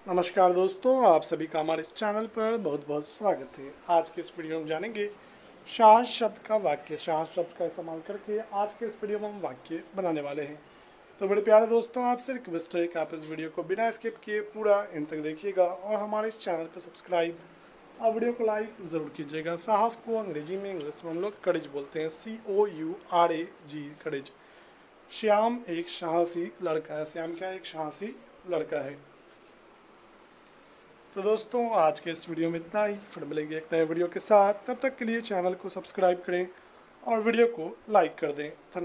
नमस्कार दोस्तों, आप सभी का हमारे इस चैनल पर बहुत बहुत स्वागत है। आज के इस वीडियो में जानेंगे शाह शब्द का वाक्य। शाह शब्द का इस्तेमाल करके आज के इस वीडियो में हम वाक्य बनाने वाले हैं। तो बड़े प्यारे दोस्तों, आपसे रिक्वेस्ट है कि आप इस वीडियो को बिना स्किप किए पूरा एंड तक देखिएगा और हमारे इस चैनल को सब्सक्राइब और वीडियो को लाइक ज़रूर कीजिएगा। साहस को अंग्रेजी में, इंग्लिश में हम लोग करेज बोलते हैं, COURAGE, करेज। श्याम एक साहसी लड़का है। श्याम क्या है? एक साहसी लड़का है। तो दोस्तों, आज के इस वीडियो में इतना ही। फिर मिलेंगे एक नए वीडियो के साथ। तब तक के लिए चैनल को सब्सक्राइब करें और वीडियो को लाइक कर दें।